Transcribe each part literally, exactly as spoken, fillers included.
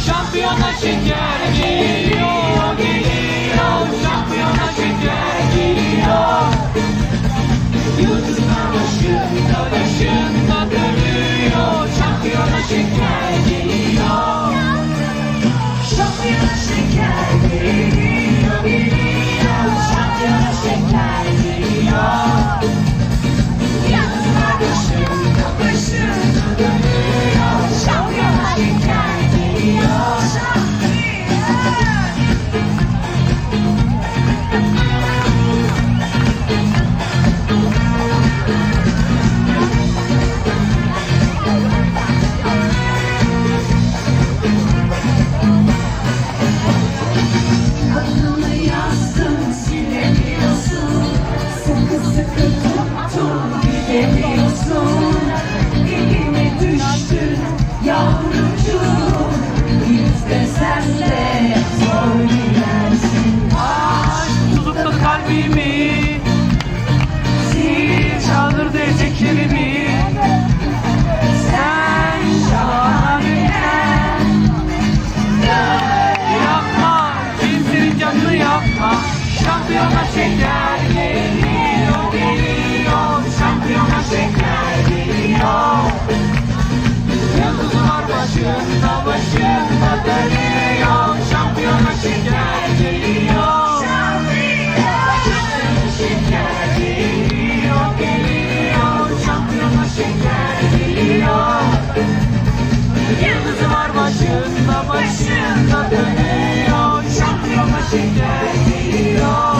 Şampiyona şeker geliyor, geliyor. Şampiyona şeker geliyor. Yıldızlar başında, başında dönüyor. Şampiyona şeker geliyor. Şampiyona şeker geliyor, geliyor. Şampiyona şeker geliyor. Yıldızlar başında, başında dönüyor. Şampiyona şeker geliyor. Adını yazdım, silemiyorsun. Sıkı sıkı tuttun, gidemiyorsun. Elime düştün yavrucuğum. Git de sen de zor gidersin. Aşk tutup da kalbimi sil, çaldır diyeceklerimi. Sen şahaneler yapma, kimsenin canını yapma. Şampiyona şeker geliyor, geliyor. Şampiyona şeker geliyor. Yıldızlar başında, başında dönüyor. Şampiyona şeker geliyor. Şampiyona şeker geliyor, geliyor. Şampiyona şeker geliyor. Yıldızlar başında, başında dönüyor. Şampiyona şeker geliyor.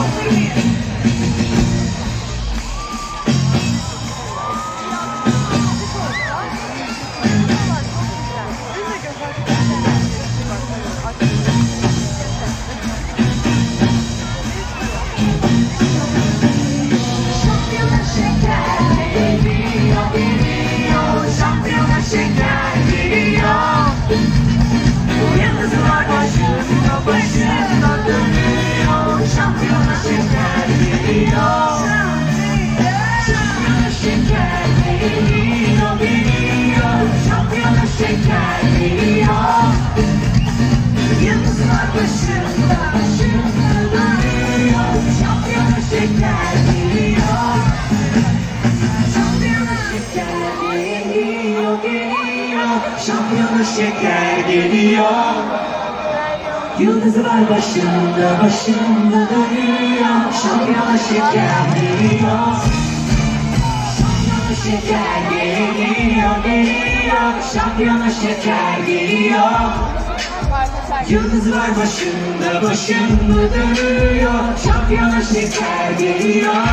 Şampiyona şeker geliyor, geliyor. Şampiyona şeker geliyor. Yıldızlar başında, başında dönüyor. Şampiyona şeker geliyor. Şampiyona şeker geliyor, geliyor. Şampiyona şeker geliyor. Yıldızlar başında, başında dönüyor. Şampiyona şeker geliyor. Şampiyona şeker geliyor, geliyor. Şampiyona şeker geliyor. Yıldızlar başında, başında dönüyor. Şampiyona şeker geliyor. Şampiyona şeker geliyor, geliyor. Şampiyona şeker geliyor. Yıldızlar başında, başında dönüyor. Şampiyona şeker geliyor.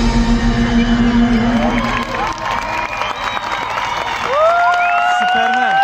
Süpermen.